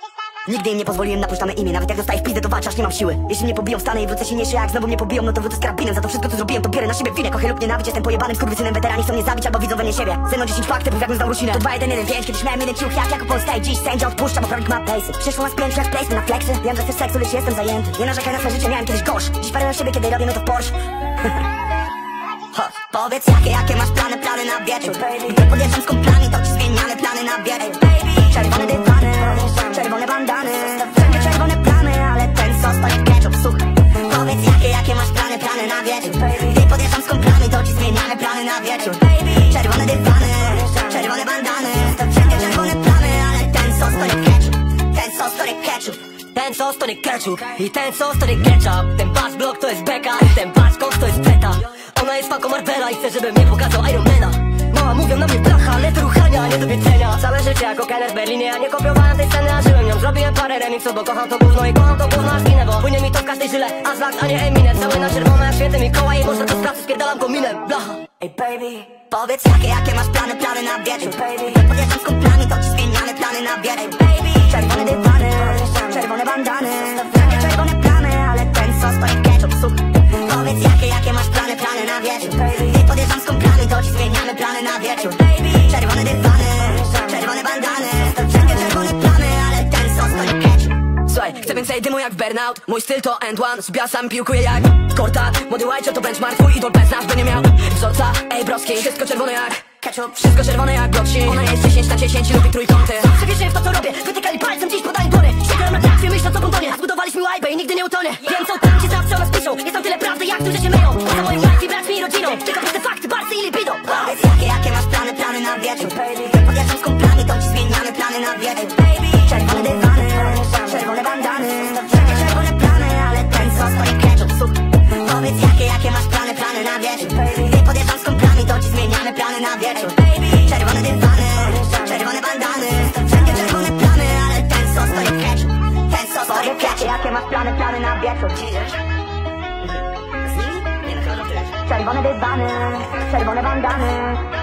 Nigdy im nie pozwoliłem napuść na imię. Nawet jak dostaję w pizdę, to walczę, aż nie mam siły. Jeśli mnie pobiją, wstanę i wrócę silniejszy. Jak znowu mnie pobiją, no to wrócę z karabinem. Za to wszystko co zrobiłem, to bierę na siebie winę. Kochę lub nienawiść, jestem pojebanym skurwysynem. Weterani chcą mnie zabić albo widzą we mnie siebie. Ze mną 10 faktów, jakbym znał rusinę. To 2, 1, 1, 5, kiedyś miałem jeden ciuch jak Polska i dziś sędzia odpuszcza, bo prawnik ma place'y. Przyszło nas 5 jak placement na flexy. Wiem, że chcesz seksu, lecz jestem zajęty. Nie narzekaj na swe życie, miałem kiedyś gorsz. Dziś parę na siebie, kiedy robimy to w Porsche. Powiedz jakie masz plany na wieczór. Gdy podjeżdżam z kumplami, to ci zmieniamy plany na wieczór. Czerwone dywany, czerwone bandany, wszędzie czerwone plamy, ale ten sos to nie ketchup, słuchaj. Powiedz jakie masz plany na wieczór. Gdy podjeżdżam z kumplami, to ci zmieniamy plany na wieczór. Czerwone dywany, czerwone bandany, wszędzie czerwone plamy, ale ten sos to nie ketchup. Ten sos to nie ketchup. Ten sos to nie ketchup i ten sos to nie ketchup. Ten bass block to jest beka, ten bass koks to jest beta. Ona jest faką Marvela i chce, żebym nie pokazał Ironmana. Mama mówią na mnie placha, ale to ruchania, nie do wiedzenia. Całe życie jako kelner w Berlinie, a nie kopiowałem tej sceny, a żyłem nią. Zrobiłem parę remixów, bo kocham to gówno i kocham to gówno aż ginę, bo płynie mi to w każdej żyle. Azlak, a nie Eminem, cały na czerwono jak święty Mikołaj. I można to z pracy, spierdalam kominem, blacha. Ej baby, powiedz jakie masz plany na wieczór. Baby, podjeżdżam z kumplami, to ci zmieniamy plany na wieczór. Baby, czerwone dywany, czerwone bandany, wszędzie czerwone plamy, ale ten sos to nie ketchup, słuchaj. Powiedz jakie masz plany na wieczór. Gdy podjeżdżam z kumplami, to ci zmieniamy plany na wieczór. Czerwone dywany, czerwone bandany, wszędzie czerwone plamy, ale ten sos to nie ketchup. Słuchaj, chcę więcej dymu jak Burnout. Mój styl to end one, zbiasam, piłkuję jak Korta. Młody White to benchmark, twój idol bez nas by nie miał wzorca, ej broski. Wszystko czerwone jak ketchup, wszystko czerwone jak bloksi. Ona jest 10 na 10, lubi trójkąty. Zawsze wierzyłem w to co robię, wytykali palcem, dziś podaję dłonie. Czekałem na trakcję, myśląc o bontonie. Zbudowaliśmy łajbę i nigdy nie utonie. Wiem co tam ci zawsze o nas piszą, jest tam tyle prawdy jak tu, że się myją. Za moim life i braćmi i rodziną, tylko proste fakty, barsy i libido. Powiedz jakie masz plany na wieczór. Gdy podjeżdżam z kumplami, to ci zmieniamy plany na wieczór. Czerwone dywany, czerwone bandany, wszędzie czerwone plamy, ale ten sos to nie ketchup, słuchaj. Powiedz jakie masz plany na wieczór. Gdy podjeżdżam z kumplami, to ci zmieniamy plany na wieczór. Czerwone dywany, czerwone bandany, wszędzie czerwone plamy, ale ten sos to nie ketchup. Ten sos to nie ketchup. Jakie masz plany na wieczór. Czerwone dywany, czerwone bandany,